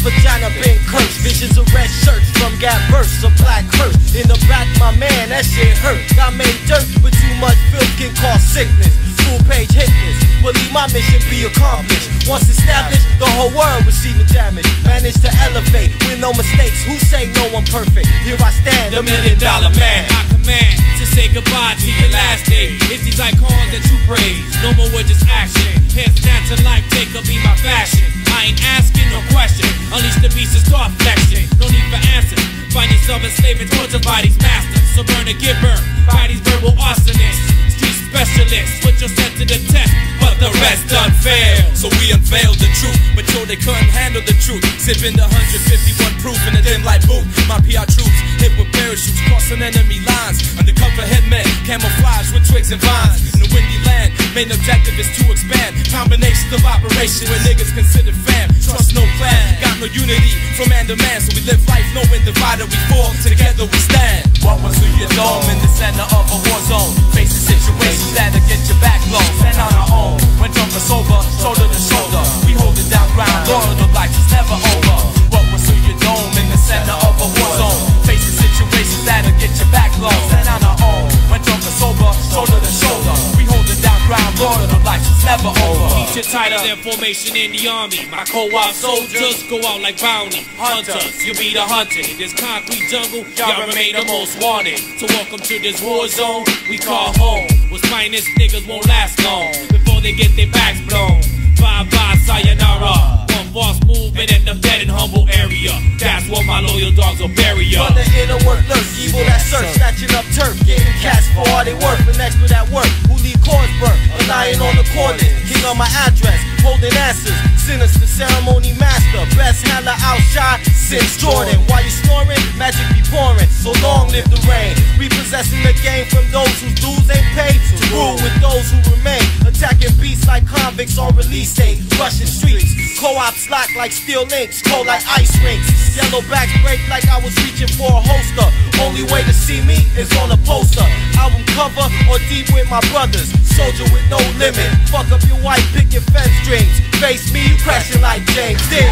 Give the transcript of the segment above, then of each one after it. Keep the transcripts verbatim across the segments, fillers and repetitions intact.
vagina been cursed. Visions of red shirts from Gap verse, a black hearse. In the back, my man, that shit hurt. Got made dirt, but too much filth can cause sickness. Full page hitness, believe my mission be accomplished. Once established, the whole world receiving damage. Managed to elevate with no mistakes. Who say no one perfect? Here I stand, the million dollar man. I command to say goodbye to your last day. It's these icons that you praise. No more with just action. Head snatch to life, take up be my fashion. I ain't asking no question. Unleash the beast and start flexing. No need for answers. Find yourself enslaving towards your body's master. So burn or get burned by these verbal arsonists. Street specialists, put yourself to the test, but the rest done fail. So we unveiled the truth, but yo, they couldn't handle the truth. Sipping the one fifty-one proof in a dim light booth. My P R troops hit with parachutes, crossing enemy lines. Undercover hitmen, camouflage with twigs and vines. In the windy land, main objective is to expand. Combinations of operations where niggas consider fam. Trust no plan, got no unity from man to man. So we live life knowing divided we fall, together we stand. What was through your dome in the center of a war zone? Facing situations that'll get your back low. Stand on our own, when drunk or sober, shoulder to shoulder. We hold it down ground, Lord, the life is never over. What was through your dome in the center of a war zone? Facing situations that'll get your back low. Stand on our own, when drunk or sober, shoulder to shoulder. We hold it down ground, Lord, the life is never over. Keep your title and formation in the army. My co-op soldiers go out like bounty hunters. You be the hunted. In this concrete jungle, y'all remain the most wanted. So welcome to this war zone we call home. What's finest niggas won't last long before they get their backs blown. Bye bye, sayonara. One false move and end up dead in humble area. That's what my loyal dogs will bury ya. But the inner work lurks, evil that search, snatching up turf, getting cats for all they work. An expert at work, who leave cords burnt, a lion on the corner, king on my address, holding answers. Sinister ceremony master, best handler outside since Jordan. While you snoring, magic be pouring. So long live the rain, repossessing the game from those whose dues ain't paid. To rule with those who remain, attacking beasts like convicts on release day, rushing streets. Co-ops lock like steel links, cold like ice rinks. Yellow backs break like I was reaching for a holster. Only way to see me is on a poster. Album cover or deep with my brothers. Soldier with no limit. Fuck up your white picket fence strings. Face me, you crashing like James Dean.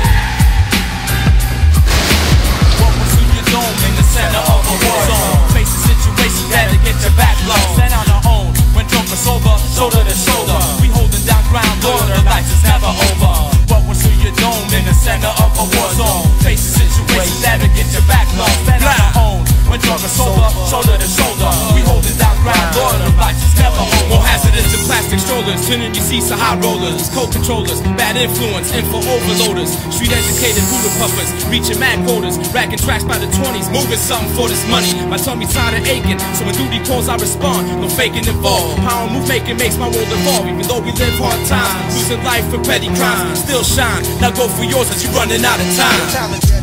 What was through your dome in the center of a war zone? Facing situations that'll get your back low. Stand on our own, when drunk or sober, shoulder to shoulder. We holding down ground, Lord, the life is never over. What was through your dome in the center of a war zone? Facing situations that'll get your back low. Stand on our own, when drunk or sober, shoulder to shoulder. We holding down ground, Lord, the life is never over. More hazardous than plastic strollers, turning your seats to high rollers, co-controllers, bad influence, info overloaders, street educated hula puffers, reaching mad quotas, racking tracks by the twenties, moving something for this money. My tummy's tired of aching, so when duty calls I respond. No faking involved, power move making makes my world evolve. Even though we live hard times, losing life for petty crimes, still shine. Now go for yours as you're running out of time.